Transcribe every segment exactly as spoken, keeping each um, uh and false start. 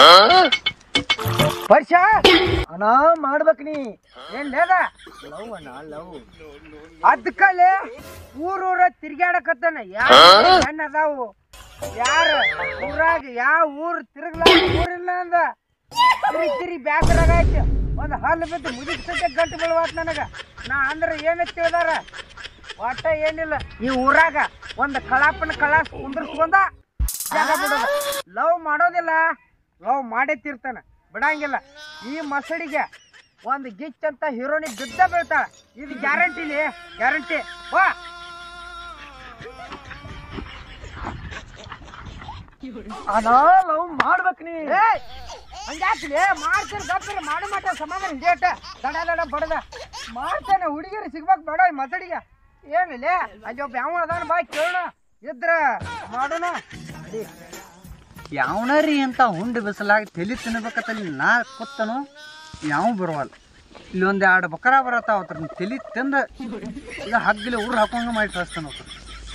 ವರ್ಷ ಅಣ್ಣ ಮಾಡ್ಬೇಕ್ ನೀ ಏನ್ ಲೇದ ಲವ್ ಅಣ್ಣ ಲವ್ ಅದಕ್ಕಲ್ಲೇ ಊರೂರ ತಿರ್ಗಾಡಕತ್ತಾನ ಯಾರು ಅದಾವು ಯಾರ ಊರಾಗ ಯಾವ ಊರ್ ತಿರುಗ್ಲ ಊರಿಲ್ಲ ಅಂದ ತಿರಿ ತಿರಿ ಬ್ಯಾಸರಾಗ ಆಯ್ತು ಒಂದ್ ಹಲ್ಲು ಬಿದ್ದು ಮುಗಿದ ಸತ್ಯ ಗಂಟು ಬೀಳುವಾತ್ ನನಗ ನಾ ಅಂದ್ರ ಏನ ತಿಳಿದಾರ ಒಟ್ಟ ಏನಿಲ್ಲ ಈ ಊರಾಗ ಒಂದ್ ಕಳಾಪನ ಕಳಾಸ್ ಕುಂದ್ರಸ್ಕೊಂಡ ಜಾಗ ಬಿಡೋದ ಲವ್ ಮಾಡೋದಿಲ್ಲ ಲವ್ ಮಾಡೇ ತೀರ್ತಾನ ಬಿಡಂಗಿಲ್ಲ ಈ ಮಸಡಿಗೆ ಒಂದು ಗಿಚ್ ಅಂತ ಹೀರೋನಿ ಬಿದ್ದ ಬೀಳ್ತಾಳ ಇದು ಗ್ಯಾರಂಟಿಲಿ ಗ್ಯಾರಂಟಿ ವಾ ಅಣ್ಣ ಲವ್ ಮಾಡ್ಬೇಕ್ ನೀ ಹಂಗಾಕ್ಲಿ ಮಾಡ್ತೀನಿ ಗಪ್ಪರಿ ಮಾಡು ಮಾಟ ಸಮಾಧಾನ ಡೇಟ ದಡ ದಡ ಬಡದ ಮಾಡ್ತಾನೆ ಹುಡುಗಿರಿ ಸಿಗ್ಬೇಕು ಬೇಡ ಈ ಮಸಡಿಗೆ ಏನಿಲ್ಲ ಅಲ್ಲಿ ಒಬ್ಬ ಯಾವ ಅದಾನ ಬಾ ಕೇಳೋಣ ಇದ್ರ ಮಾಡೋಣ ಯಾವನರಿ ಅಂತ ಹುಂಡು ಬಿಸಲಾಗಿ ತಲೆ ತಿನ್ಬೇಕತ್ತಲ್ಲಿ ನಾ ಕೂತನು ಯಾವ ಬರುವಲ್ಲ ಇಲ್ಲಿ ಒಂದು ಎರಡು ಬಕರ ಬರತ್ತಾವ ಅದ್ರ ತಲೆ ತಿಂದ ಈಗ ಹಗ್ಗಲಿ ಊರು ಹಾಕೊಂಡ ಮಾಡಿ ಕಳಿಸ್ತಾನ ಅವ್ರ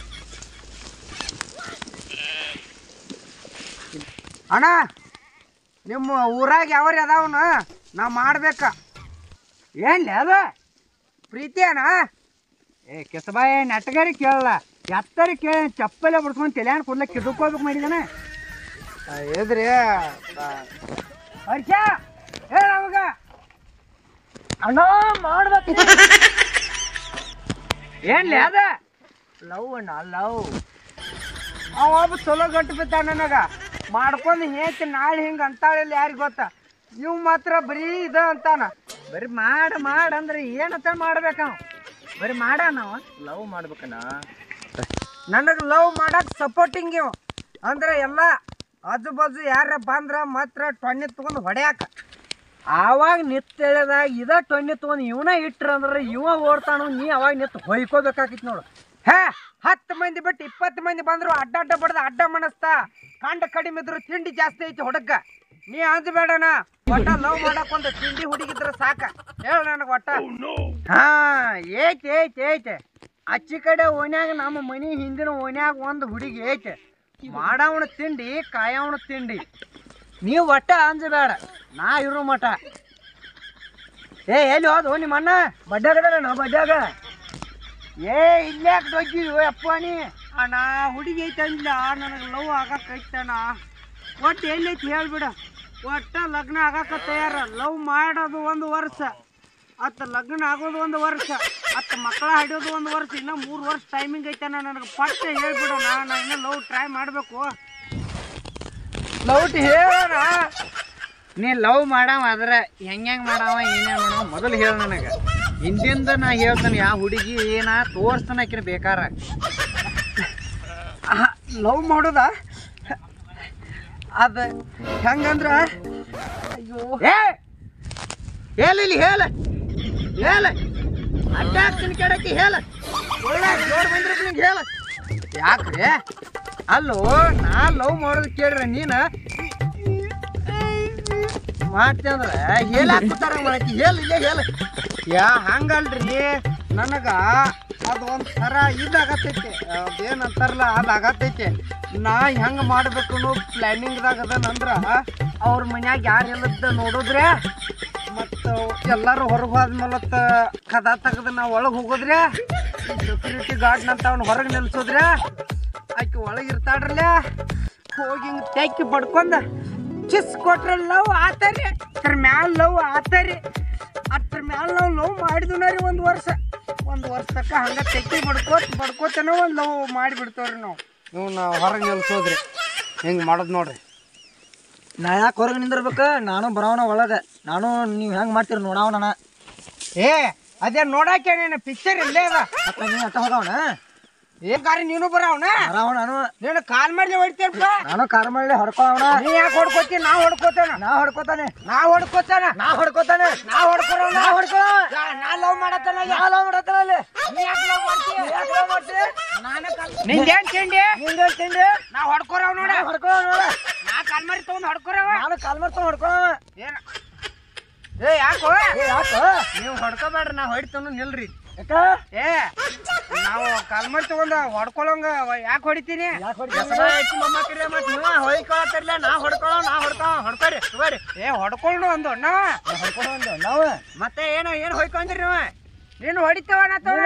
ಅಣ್ಣ ನಿಮ್ಮ ಊರಾಗ ಯಾವ್ರಿ ಅದಾವನ ನಾ ಮಾಡ್ಬೇಕ ಏನ್ಲಿ ಅದ ಪ್ರೀತಿ ಅಣ್ಣ ಏ ಕೆಸಬಾಯಿ ನೆಟ್ಟಗಾರಿ ಕೇಳಲ್ಲ ಎತ್ತರಿ ಕೇಳಿ ಚಪ್ಪಲೆ ಬಿಡ್ಸ್ಕೊಂಡು ತಲೆಯಾಣ ಕೂದಲ ಕಿಡ್ಕೋಬೇಕು ಮಾಡಿದಾನೆ ಎದ್ರಿ ಹರ್ಷ ಹೇಳ ಅವಾಗ ಅಣ್ಣ ಮಾಡ್ಬೇಕು ಏನ್ಲಿ ಅದ ಲವ್ ಅಣ್ಣ ಲವ್ ಅವ ಒಬ್ಬ ಚಲೋ ಗಂಟು ಬಿದ್ದ ನನಗ ಮಾಡ್ಕೊಂಡು ಹೇಗೆ ನಾಳೆ ಹಿಂಗೆ ಅಂತಾಳಿಲ್ಲ ಯಾರಿಗೆ ಗೊತ್ತ ಇವ್ ಮಾತ್ರ ಬರೀ ಇದ ಅಂತಾನ ಬರೀ ಮಾಡ ಮಾಡ ಅಂದ್ರೆ ಏನಂತ ಮಾಡ್ಬೇಕ ಬರೀ ಮಾಡ ನಾವು ಲವ್ ಮಾಡ್ಬೇಕಣ್ಣ ನನಗೆ ಲವ್ ಮಾಡಕ್ ಸಪೋರ್ಟಿಂಗ್ ಇವ್ ಅಂದ್ರೆ ಎಲ್ಲ ಆಜು ಬಾಜು ಯಾರ ಬಂದ್ರ ಮಾತ್ರ ಟೊಣ್ಣೆ ತಗೊಂಡು ಹೊಡ್ಯಾಕ ಆವಾಗ ನಿತ್ ಹೇಳಿದಾಗ ಇದ ಟೊಣ್ಣೆ ತಗೊಂಡು ಇವನ ಇಟ್ರ ಅಂದ್ರೆ ಇವ ಓಡ್ತಾನು ನೀ ಅವಾಗ ನಿತ್ ಹೊಯ್ಕೋಬೇಕಾಗಿತ್ತು ನೋಡು ಹೇ ಹತ್ತು ಮಂದಿ ಬಿಟ್ಟು ಇಪ್ಪತ್ತು ಮಂದಿ ಬಂದ್ರು ಅಡ್ಡ ಅಡ್ಡ ಬಡ್ದ ಅಡ್ಡ ಮನಸ್ತಾ ಕಂಡ ಕಡಿಮೆ ಇದ್ರು ತಿಂಡಿ ಜಾಸ್ತಿ ಐತಿ ಹುಡುಗ ನೀ ಅಂಜಬೇಡಣ ಒಟ್ಟ ಲವ್ ಮಾಡಕ್ ಒಂದು ತಿಂಡಿ ಹುಡುಗಿದ್ರ ಸಾಕ ಹೇಳ ನನಗ ಒಟ್ಟ ಹಾ ಏಯ್ತೆ ಏಯ್ತೆ ಏಯ್ತೆ ಅಚ್ಚಿ ಕಡೆ ಓನ್ಯಾಗ ನಮ್ಮ ಮನಿ ಹಿಂದಿನ ಓನ್ಯಾಗ ಒಂದು ಹುಡುಗಿ ಐತೆ ಮಾಡವನ ತಿಂಡಿ ಕಾಯವನ ತಿಂಡಿ ನೀವು ಒಟ್ಟ ಅಂಜಬೇಡ ನಾ ಇರೋ ಮಠ ಏ ಎಲ್ಲಿ ಹೋದ ನಿಮ್ಮ ಅಣ್ಣ ಬಡ್ಡಾಗದ ನಾ ಬಡ್ಡಾಗ ಏ ಇಲ್ಯಾಕ ದೊಡ್ಡಿ ಅಪ್ಪ ನೀ ಅಣ್ಣ ಹುಡುಗಿ ಐತೆ ಅಂದ್ಲ ನನಗೆ ಲವ್ ಆಗಕ್ ಐತಣ್ಣ ಒಟ್ಟು ಎಲ್ಲೈತಿ ಹೇಳ್ಬಿಡ ಒಟ್ಟ ಲಗ್ನ ಆಗಾಕ ತಯಾರ ಲವ್ ಮಾಡೋದು ಒಂದು ವರ್ಷ ಅತ್ತ ಲಗ್ನ ಆಗೋದು ಒಂದು ವರ್ಷ ಅತ್ತ ಮಕ್ಕಳ ಹಿಡಿಯೋದು ಒಂದು ವರ್ಷ ಇನ್ನ ಮೂರು ವರ್ಷ ಟೈಮಿಂಗ್ ಐತಣ್ಣ ನನಗೆ ಪಟ್ಟ ಹೇಳ್ಬಿಡ ನಾ ಇನ್ನ ಲವ್ ಟ್ರೈ ಮಾಡಬೇಕು ಲವ್ ಹೇಳೋಣ ನೀ ಲವ್ ಮಾಡವ ಅದ್ರ ಹೆಂಗೆ ಮಾಡವ ಏನೇ ಮಾಡವ ಮೊದಲು ಹೇಳ ನನಗೆ ಹಿಂದಿಂದ ನಾ ಹೇಳ್ತಾನೆ ಯಾವ ಹುಡುಗಿ ಏನ ತೋರಿಸ್ತಾನ ಆಕಿನ ಬೇಕಾರ ಲವ್ ಮಾಡೋದ ಅದ ಹೆಂಗಂದ್ರ ಅಯ್ಯೋ ಏ ಹೇಳ ಇಲ್ಲಿ ಹೇಳ ಹೇಳ ಅಡ್ಡ ಹಾಕ್ತೀನಿ ಕೆಡಕ್ಕೆ ಹೇಳ ಒಳ್ಳೆ ಜೋರ್ ಬಂದ್ರೆ ನಿಂಗೆ ಹೇಳ ಯಾಕ್ರಿ ಅಲ್ಲೋ ನಾ ಲವ್ ಮಾಡೋದು ಕೇಳ್ರಿ ನೀನು ಮಾಡ್ತೀನಿ ಅಂದ್ರೆ ಹೇಳಾಕ್ತಾರ ಮಾಡಕ್ಕೆ ಹೇಳ ಇಲ್ಲೇ ಹೇಳ ಯಾ ಹಂಗಲ್ರಿ ನನಗ ಅದು ಒಂದು ಥರ ಇದಾಗತೈತಿ ಅದೇನಂತಾರಲ್ಲ ಅದು ಆಗತೈತಿ ನಾ ಹೆಂಗೆ ಮಾಡ್ಬೇಕು ಅನ್ನೋ ಪ್ಲ್ಯಾನಿಂಗ್ದಾಗ ಅದನಂದ್ರ ಅವ್ರ ಮನ್ಯಾಗ ಯಾರು ಇಲ್ಲದ ನೋಡಿದ್ರೆ ಮತ್ತು ಎಲ್ಲರೂ ಹೊರಗೆ ಹೋದ್ಮೇಲತ್ತ ಕದ ತೆಗೆದು ನಾವು ಒಳಗೆ ಹೋಗೋದ್ರೆ ಸೆಕ್ಯೂರಿಟಿ ಗಾರ್ಡ್ನಂತ ಅವ್ನು ಹೊರಗೆ ನಿಲ್ಸೋದ್ರೆ ಆಕೆ ಒಳಗೆ ಇರ್ತಾಡ್ರಲ್ಲ ಹೋಗಿ ಹಿಂಗೆ ತೆಕ್ಕಿ ಬಡ್ಕೊಂಡ ಚಿಸ್ ಕೊಟ್ರೆ ಲವ್ ಆತರಿ ಅದ್ರ ಮ್ಯಾಲ ಲವ್ ಆತರಿ ಅದ್ರ ಮ್ಯಾಲ ನಾವು ಲವ್ ಮಾಡಿದ್ವಿ ರೀ ಒಂದು ವರ್ಷ ಒಂದು ವರ್ಷ ತಕ್ಕ ಹಂಗೆ ತೆಕ್ಕಿ ಬಡ್ಕೋತ ಬಡ್ಕೋತನೋ ಒಂದು ಲವ್ ಮಾಡಿಬಿಡ್ತೇವ್ರಿ ನಾವು ನೀವು ನಾವು ಹೊರಗೆ ನಿಲ್ಸೋದ್ರಿ ಹಿಂಗೆ ಮಾಡೋದು ನೋಡ್ರಿ ನಾ ಯಾಕೆ ಹೊರಗೆ ನಿಂದಿರ್ಬೇಕು ನಾನು ಬರೋಣ ಒಳಗೆ ನಾನು ನೀವು ಹೆಂಗೆ ಮಾಡ್ತೀರಿ ನೋಡವನ ಏ ಅದೇ ನೋಡಾಕೆ ನೀನು ಪಿಕ್ಚರ್ ಇಲ್ಲೇ ಅದ ಅಕ್ಕ ನೀ ಅಟ್ಟ ಹೋಗವನ ಏನ್ ಗಾರಿ ನೀನು ಬರವನ ಬರವ ನಾನು ನೀನು ಕಾಲ್ ಮಾಡ್ಲಿ ಹೊಡಿತೀರಪ್ಪ ನಾನು ಕಾರ್ ಮಾಡಿ ಹೊಡ್ಕೋವಣ ನೀ ಯಾಕೆ ಹೊಡ್ಕೋತಿ ನಾ ಹೊಡ್ಕೋತಾನ ನಾ ಹೊಡ್ಕೋತಾನೆ ನಾ ಹೊಡ್ಕೋತಾನ ನಾ ಹೊಡ್ಕೋತಾನೆ ನಾ ಹೊಡ್ಕೊಳ ನಾ ಹೊಡ್ಕೋ ನಾ ಲವ್ ಮಾಡತ್ತಾನ ನಾ ಲವ್ ಮಾಡತ್ತಾನೆ ನೀ ಯಾಕೆ ಲವ್ ಮಾಡ್ತೀಯ ಯಾಕೆ ಲವ್ ಮಾಡ್ತೀಯ ನಾನೇ ಕಾಲ್ ನಿಂದೇನ್ ತಿಂಡಿ ನಿಂಗೆ ತಿಂಡಿ ನಾ ಹೊಡ್ಕೊರವ್ ನೋಡ ಹೊಡ್ಕೋ ನೋಡ ನಾ ಕಾಲ್ ಮಾಡಿ ತಗೊಂಡ್ ಹೊಡ್ಕೊರವ ನಾನು ಕಾಲ್ ಮಾಡ್ತಾ ಹೊಡ್ಕೋ ಏನ ಏ ಯಾಕೋ ಏ ಯಾಕ ನೀವು ಹೊಡ್ಕೋಬೇಡ್ರಿ ನಾ ಹೊಡಿತನು ನಿಲ್ರಿ ಏ ನಾವು ಕಲ್ಮರ್ ತಗೊಂಡ ಹೊಡ್ಕೊಳಂಗ ಯಾಕೆ ಹೊಡಿತೀನಿ ಹೊಯ್ಕೊಳತ್ತಿರ್ಲ ನಾ ಹೊಡ್ಕೊಳ ನಾ ಹೊಡ್ಕೊಳ ಹೊಡ್ಕೊರಿ ಬರ್ರಿ ಏ ಹೊಡ್ಕೊಂಡು ಒಂದು ಅಣ್ಣ ಹೊಡ್ಕೊಂಡು ಒಂದು ನಾವು ಮತ್ತೆ ಏನು ಏನು ಹೊಯ್ಕೊಂಡ್ರಿ ನೀವು ನೀನು ಹೊಡಿತವ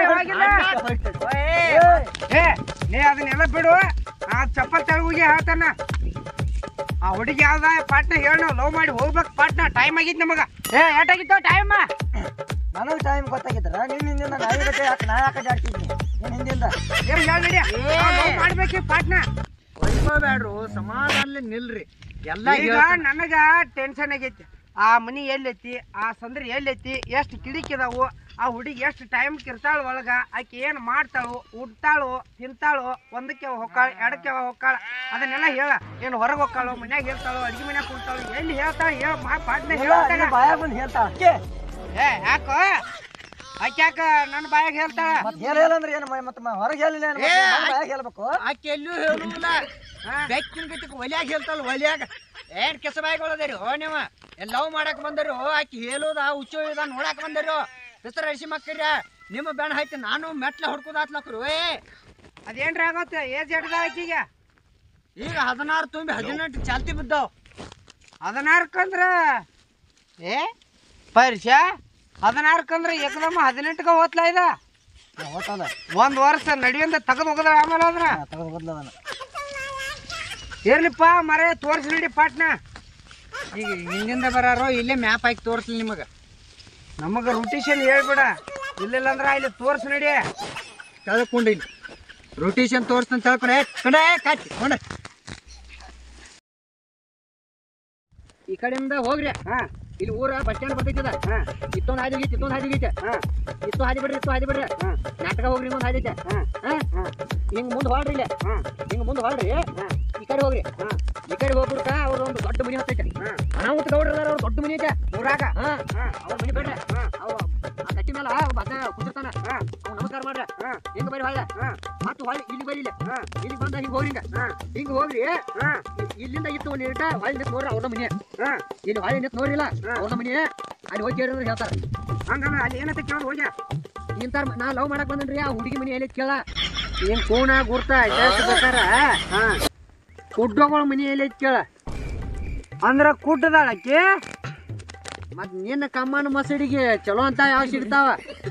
ಏ ನೀ ಅದನ್ನೆಲ್ಲ ಬಿಡು ಆ ಚಪ್ಪಲ್ ತೆಳಗೋಗಿ ಹೇಳ್ತಾನ ಆ ಹುಡುಗಿ ಯಾವ್ದ ಪಾಟ್ನ ಹೇಳ ಲವ್ ಮಾಡಿ ಹೋಗ್ಬೇಕು ಪಾಟ್ನ ಟೈಮ್ ಆಗಿತ್ತು ನಮಗ ಏ ಏಟಾಗಿತ್ತು ಟೈಮ್ ನನಗೆ ಟೈಮ್ ಗೊತ್ತಾಗಿದ್ರ ನಿನ್ನ ಹಿಂದಿಂದ ನಾ ಯಾಕೆ ಯಾಕೆ ನಾ ಯಾಕೆ ಜಾಡ್ತಿದ್ನಿ ನಿನ್ನ ಹಿಂದಿಂದ ಏನ್ ಹೇಳಿ ಲವ್ ಮಾಡ್ಬೇಕು ಪಾಟ್ನ ಹೊಯ್ಕೋಬೇಡ್ರು ಸಮಾಧಾನ ನಿಲ್ರಿ ಎಲ್ಲ ಈಗ ನನಗ ಟೆನ್ಷನ್ ಆಗೈತಿ ಆ ಮನಿ ಎಲ್ಲೈತಿ ಆ ಸಂದ್ರಿ ಎಲ್ಲೈತಿ ಎಷ್ಟು ಕಿಡಿಕಿದಾವು ಆ ಹುಡುಗಿ ಎಷ್ಟು ಟೈಮ್ ಕಿರ್ತಾಳ ಒಳಗ ಆಕಿ ಏನ್ ಮಾಡ್ತಾಳು ಉಡ್ತಾಳು ತಿಂತಾಳು ಒಂದಕ್ಕೆ ಹೊಕ್ಕಾಳ ಎಡಕ್ಕೆ ಹೊಕ್ಕಾಳ ಅದನ್ನೆಲ್ಲ ಹೇಳ ಏನ್ ಹೊರಗೆ ಹೊಕ್ಕಾಳು ಮನ್ಯಾಗ ಹೇಳ್ತಾಳು ಅಡಿಗೆ ಮನ್ಯಾಗ ಕುಂತಾಳು ಎಲ್ಲಿ ಹೇಳ್ತಾಳ ಹೇಳ ಪಾಟ್ನ ಹೇಳ್ತಾಳ ಬಾಯಾಗ ಬಂದು ಹೇಳ್ತಾಳ ಏ ಯಾಕೋ ಆಕೆ ಯಾಕ ನನ್ನ ಬಾಯಾಗ ಹೇಳ್ತಾಳ ಹೇಳಿಲ್ಲ ಅಂದ್ರೆ ಏನು ಮತ್ತೆ ಹೊರಗೆ ಹೇಳಿಲ್ಲ ಬಾಯಾಗ ಹೇಳ್ಬೇಕು ಆಕೆ ಎಲ್ಲೂ ಹೇಳುವುದಿಲ್ಲ ಬೆಕ್ಕಿನ ಗತಿಗೆ ಒಲಿಯಾಗ ಹೇಳ್ತಾಳ ಒಲಿಯಾಗ ಏನ್ ಕೆಸ ಬಾಯಿಗಳದೇರಿ ಓ ನೀವು ಲವ್ ಮಾಡಕ್ ಬಂದರಿ ಓ ಆಕಿ ಹೇಳುದ ಹುಚ್ಚು ಇದ ನೋಡಕ್ ಬಂದರಿ ಹೆಸರು ಅರಿಸಿ ಮಕ್ಕಳ್ರ ನಿಮ್ಮ ಬೆಣ್ಣ ಹಾಕಿ ನಾನು ಮೆಟ್ಲ ಹೊಡ್ಕೋದಾತ್ಲಕ್ರು ಏ ಅದೇನ್ರ ಆಗತ್ತೆ ಏಜ್ ಎಡ್ದ ಆಕಿಗೆ ಈಗ ಹದಿನಾರು ತುಂಬಿ ಹದಿನೆಂಟು ಚಾಲ್ತಿ ಬಿದ್ದಾವ್ ಹದಿನಾರಕ್ಕಂದ್ರ ಏ ಪರಿಷ ಹದಿನಾರಕ್ಕಂದ್ರ ಏಕದಮ್ಮ ಹದಿನೆಂಟಗ ಓದ್ಲಾ ಇದ ಓದ್ತದ ಒಂದ್ ವರ್ಷ ನಡಿಯಿಂದ ತೆಗೆದು ಹೋಗದ ಆಮೇಲೆ ಅದ್ರ ತೆಗೆದು ಬದ್ಲದನ ಇರ್ಲಿಪ್ಪ ಮರೆ ತೋರ್ಸಿ ನಡಿ ಪಾಟ್ನ ಈಗ ಹಿಂದಿಂದ ಬರಾರೋ ಇಲ್ಲೇ ಮ್ಯಾಪ್ ಹಾಕಿ ತೋರಿಸ್ಲಿ ನಿಮಗೆ ನಮಗ ರೊಟೇಷನ್ ಹೇಳ್ಬೇಡ ಇಲ್ಲಿಲ್ಲ ಅಂದ್ರ ಇಲ್ಲಿ ತೋರ್ಸಿ ನಡಿ ಕಳ್ಕೊಂಡಿ ರೊಟೇಷನ್ ತೋರಿಸ್ತಂತ ತಿಳ್ಕೊಂಡೆ ಕಡೆ ಕಾಚಿ ಕೊಂಡ ಈ ಕಡೆಯಿಂದ ಹೋಗ್ರಿ ಹಾ ಇಲ್ಲಿ ಊರ ಬಸ್ ಸ್ಟ್ಯಾಂಡ್ ಬರ್ತೈತದ ಹಾ ಇತ್ತೊಂದು ಹಾದಿ ಗೀತೆ ಇತ್ತೊಂದು ಹಾದಿ ಗೀತೆ ಹಾ ಇತ್ತು ಹಾದಿ ಬಿಡ್ರಿ ಇತ್ತು ಹಾದಿ ಬಿಡ್ರಿ ಹಾ ನಾಟಕ ಹೋಗ್ರಿ ಇನ್ನೊಂದು ಹಾದಿ ಐತೆ ಹಾ ಹಾ ಹಿಂಗ್ ಮುಂದೆ ಹೊಳ್ರಿ ಇಲ್ಲೇ ಹಾ ಹಿಂಗ್ ಮುಂದೆ ಹೊಳ್ರಿ ಹಾ ಈ ಕಡೆ ಹೋಗ್ರಿ ಹಾ ಈ ಕಡೆ ಹೋಗ್ಬಿಡ್ಕ ಅವ್ರ ಒಂದು ದೊಡ್ಡ ಮನಿ ಹತ್ತೈತೆ ಹಾ ಅನಾಹುತ ಗೌಡ್ರ ಅದಾರ ಅವ್ರ ದೊಡ್ಡ ಮನಿ ಐತೆ ಊರಾಗ ಹಾ ಹಾ ಅವ್ರ ಮನಿ ಬಿಡ್ರಿ ಹಾ ಅವ ಆ ಕಟ್ಟಿ ಮೇಲೆ ಬಸ ಕುದಿರ್ತಾನ ಹಾ ಅವ್ನು ನಮಸ್ಕಾರ ಮಾಡ್ರಿ ಹಾ ಹಿಂಗ್ ಬರ್ರಿ ಹೊಳ್ಳ ಹಾ ಮತ್ತೆ ಹೊಳ್ಳಿ ಇಲ್ಲಿ ಬರ್ರಿ ಇಲ್ಲಿ ಹಾ ಇಲ್ಲಿ ಬಂದ ಹಿಂಗ್ ಹೋಗ್ರಿ ಹಿಂಗ ಹಾ ಹಿಂಗ್ ಹೋಗ್ರಿ ಹಾ ಇಲ್ಲಿಂದ ಇತ್ತು ಒಂದು ಇಟ ಹೊಳ್ಳಿ ನಿಂತು ನೋಡ್ರಿ ಅವ್ರ ಮನಿ ಹಾ ಇಲ್ಲಿ ಹೊಳ್ಳಿ ನಿಂತು ನೋಡ್ರಿಲ್ಲ ಅವ್ರ ಮನಿ ಅಲ್ಲಿ ಹೋಗಿ ಕೇಳಿದ್ರೆ ಹೇಳ್ತಾರೆ ಹಂಗಲ್ಲ ಅಲ್ಲಿ ಏನಂತ ಕೇಳೋದು ಹೋಗ್ಯ ಇಂತಾರ ನಾ ಲವ್ ಮಾಡಕ್ ಬಂದನ್ರಿ ಆ ಹುಡುಗಿ ಮನಿ ಎಲ್ಲಿ ಕೇಳ ಏನ್ ಕೂಣ ಗುರ್ತ ಬೇಕಾರ ಹಾ ಕುಡ್ಡೋಗಳ ಮನಿ ಎಲ್ಲಿ ಕೇಳ ಅಂದ್ರ ಕುಟ್ಟದಾಳ ಆಕಿ ಮತ್ ನಿನ್ನ ಕಮ್ಮನ ಮಸಡಿಗೆ ಚಲೋ ಅಂತ ಯಾವ ಸಿಗ್ತಾವ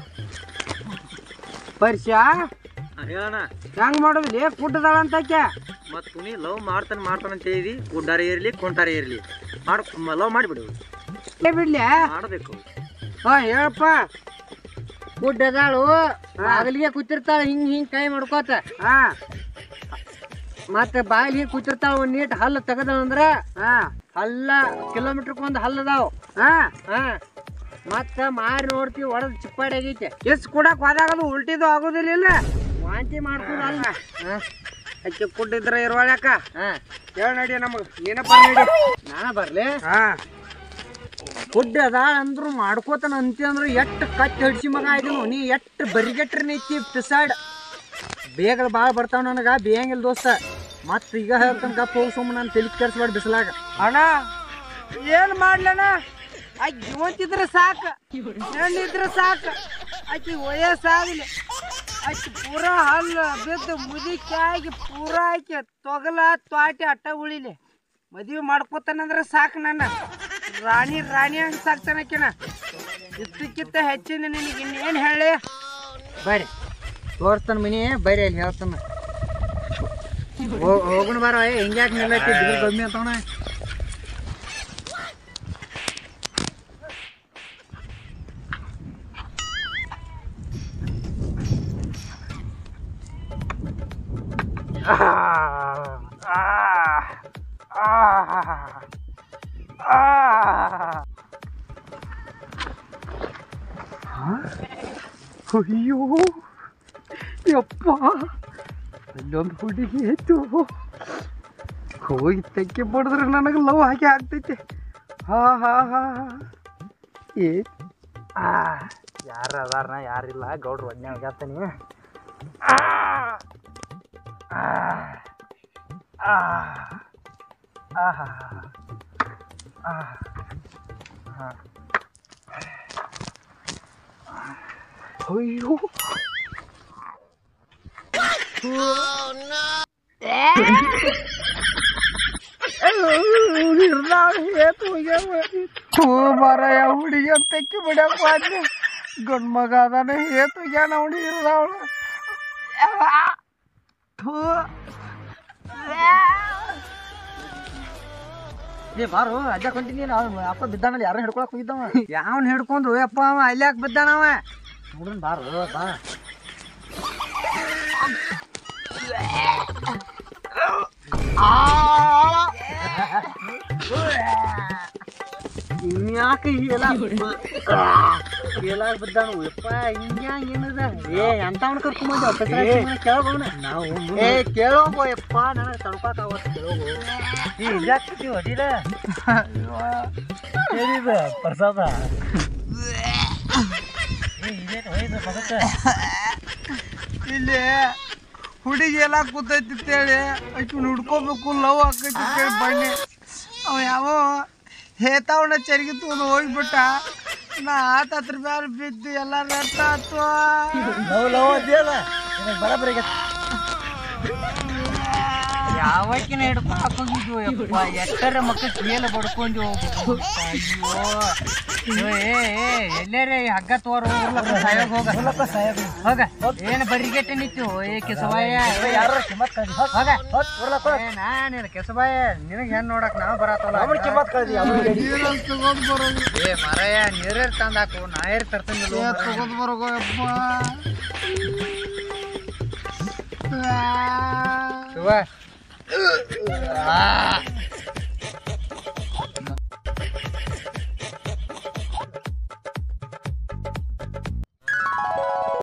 ಪರಿಷ ಹೇಳಣ ಹೆಂಗ್ ಮಾಡೋದ್ಲಿ ಕುಟ್ಟದಾಳ ಅಂತ ಆಕೆ ಮತ್ತು ನೀ ಲವ್ ಮಾಡ್ತಾನೆ ಮಾಡ್ತಾನೆ ಅಂತ ಹೇಳಿ ಗುಡ್ಡಾರ ಇರಲಿ ಕೊಂಟಾರ ಇರಲಿ ಮಾಡ್ ಲವ್ ಮಾಡಿಬಿಡು ಏ ಬಿಡ್ಲಿ ಮಾಡಬೇಕು ಹಾ ಹೇಳಪ್ಪ ಕುಡ್ಡದಾಳು ಬಾಗಿಲಿಗೆ ಕೂತಿರ್ತಾಳ ಹಿಂಗ್ ಹಿಂಗ್ ಕೈ ಮಾಡ್ಕೋತ ಹಾ ಮತ್ತೆ ಬಾಗಿಲಿಗೆ ಕೂತಿರ್ತಾಳ ಒಂದ್ ನೀಟ್ ಹಲ್ಲು ತೆಗದಂದ್ರ ಹಾ ಹಲ್ಲ ಕಿಲೋಮೀಟರ್ಕ್ ಒಂದ್ ಹಲ್ಲು ಅದಾವ ಹಾ ಹಾ ಮತ್ತ ಮಾರಿ ನೋಡ್ತೀವಿ ಒಡದ್ ಚಿಪ್ಪಾಡಿ ಆಗೈತೆ ಎಸ್ ಕುಡಕ್ ಹೋದಾಗದು ಉಲ್ಟಿದು ಆಗುದಿಲ್ಲ ವಾಂತಿ ಮಾಡ್ಕೋದ ಅಲ್ಲ ಹಾ ಆಕೆ ಕುಟ್ಟಿದ್ರ ಇರುವಾಳ್ಯಾಕ ಹಾ ಹೇಳ ನಡಿ ನಮಗ ನೀನ ಬರ್ ನಡಿ ನಾನ ಬರ್ಲಿ ಹಾ ಕುಡ್ಡ ಅದಾಳ ಅಂದ್ರು ಮಾಡ್ಕೋತಾನ ಅಂತಿ ಅಂದ್ರು ಎಷ್ಟ್ ಕಚ್ಚಿ ಹಡ್ಸಿ ಮಗ ಆಯ್ತು ನೀ ಎಷ್ಟ್ ಬರಿಗೆಟ್ರಿ ನೈತಿ ಪಿಸಾಡ್ ಬೇಗ ಭಾಳ ಬರ್ತಾವ ನನಗ ಬೇಯಂಗಿಲ್ಲ ದೋಸ್ತ ಮತ್ ಈಗ ಹೇಳ್ತಾನ ಗಪ್ಪ ಹೋಗಿ ಸುಮ್ಮನೆ ನಾನು ತಲೆ ಕೆರ್ಸ್ಬೇಡ ಬಿಸಿಲಾಗ ಅಣ್ಣ ಏನ್ ಮಾಡ್ಲಣ್ಣ ಆಕಿ ಜೀವಂತಿದ್ರ ಸಾಕ ಹೆಣ್ಣಿದ್ರ ಸಾಕ ಆಕಿ ವಯಸ್ಸಾಗಲಿ ಆಕಿ ಪೂರಾ ಹಲ್ಲು ಬಿದ್ದು ಮುದಿಕಿ ಆಗಿ ಪೂರಾ ಆಕಿ ತೊಗಲ ತ್ವಾಟಿ ಅಟ್ಟ ಉಳಿಲಿ ಮದ್ವಿ ಮಾಡ್ಕೋತಾನಂದ್ರ ಸಾಕು ನನ್ನ ರಾಣಿ ರಾಣಿ ಹಂಗೆ ಸಾಕ್ತಾನಕಿನ ಇಷ್ಟಕ್ಕಿಂತ ಹೆಚ್ಚಿನ ನಿನಗೆ ಇನ್ನೇನು ಹೇಳಿ ಬರ್ರಿ ತೋರಿಸ್ತಾನ ಮನಿ ಬರ್ರಿ ಅಲ್ಲಿ ಹೇಳ್ತಾನ ಹೋಗೋಣ ಬಾರ ಹಿಂಗ್ಯಾಕೆ ನಿಲ್ಲೈತಿ ದಿಗ್ರು ಕಮ್ಮಿ ಅಂತವನ ಅಯ್ಯೋ ಯಪ್ಪ ಅಲ್ಲೊಂದು ಹುಡುಗಿ ಆಯ್ತು ಹೋಗಿ ತೆಕ್ಕೆ ಬಡಿದ್ರೆ ನನಗೆ ಲವ್ ಹಾಕಿ ಆಗ್ತೈತಿ ಹಾ ಹಾ ಹಾ ಏ ಆ ಯಾರು ಅದಾರನ ಯಾರಿಲ್ಲ ಗೌಡ್ರು ಒಡ್ನೆ ಹೋಗ್ಯಾತನಿ ಆ ಆ ಆ ಆಹಾ ಆ ಅಯ್ಯೋ ಮಾರಾಯ ಹುಡುಗಿ ಅಂತ ತೆಕ್ಕಿ ಬಿಡಕ್ ಬಾದ್ನಿ ಗಂಡ್ ಮಗ ಅದಾನೆ ಏತು ಗ್ಯಾನ ಹುಡುಗಿ ಇರ್ದಾವಳು ಏ ಬಾರು ಅಜ್ಜ ಕೊಂತೀನಿ ಅಪ್ಪ ಬಿದ್ದಾನಲ್ಲಿ ಯಾರನ್ನ ಹಿಡ್ಕೊಳಕ್ ಹೋಗಿದ್ದವ ಯಾವನ್ ಹಿಡ್ಕೊಂಡು ಯಪ್ಪ ಅವ ಅಲ್ಯಾಕ್ ಬಿದ್ದಾನವ ನೋಡನ್ ಬಾರು ಬಾ ಯಾಕೆ ಎಲ್ಲ ಎಲ್ಲ ಬಿದ್ದಾನು ಯಪ್ಪ ಹಿಂಗ್ಯಾಂಗ ಏನದ ಏ ಎಂತವನ್ ಕರ್ಕೊಂಬಂದ ಕೇಳೋಣ ನಾವು ಏ ಕೇಳೋಗೋ ಯಪ್ಪ ನನಗೆ ತಡ್ಕೊಳಕ್ ಅವತ್ತು ಕೇಳೋಗು ಈ ಇದಾಗ್ತೈತಿ ಹೊಡಿದ ಏನಿದ ಪ್ರಸಾದ ಇಲ್ಲಿ ಹುಡುಗಿ ಎಲ್ಲ ಕೂತೈತಿ ಅಂತೇಳಿ ಆಕಿನ ಹುಡ್ಕೋಬೇಕು ಲವ್ ಆಕೈತಿ ಅಂತೇಳಿ ಬಣ್ಣೆ ಅವ ಯಾವ ಹೇತಾವಣ ಚರಿಗೆ ತಗೊಂಡು ಹೋಗ್ಬಿಟ್ಟ ನಾ ಆತತ್ರ ಮ್ಯಾಲ ಬಿದ್ದು ಎಲ್ಲ ರಟ್ಟ ಆತು ಲವ್ ಲವ್ ಅದೇಲ್ಲ ಬರಬರಿ ಯಾವಕ್ಕಿನ ಹಿಡ್ಕೊಳಕ್ ಹೋಗಿದ್ವು ಯಪ್ಪ ಎಟ್ಟರ ಮಕ್ಕಳು ಕೇಳ ಬಡ್ಕೊಂಡು ಹೋಗ್ಬೇಕು ಅಯ್ಯೋ ಏ ಎಲ್ಲೇರೆ ಹಗ್ಗ ತೋರ್ ಸಾಯೋಗ ಹೋಗ ಹೋಗ ಏನ್ ಬರಿಗೆಟ್ಟ ನಿಂತು ಏ ಕೆಸವಾಯ ಯಾರು ಹೋಗ ನಾನಿಲ್ಲ ಕೆಸವಾಯ ನಿನಗೆ ಹೆಣ್ ನೋಡಕ್ ನಾವ್ ಬರತ್ತಲ್ಲ ತಗೊಂಡ್ ಬರೋದು ಏ ಮರಯ್ಯ ನೀರೇರ್ ತಂದಾಕು ನಾ ಏರ್ ತರ್ತೀನಿ ತಗೊಂಡ್ ಬರೋಗೋ ಯಪ್ಪ ಆ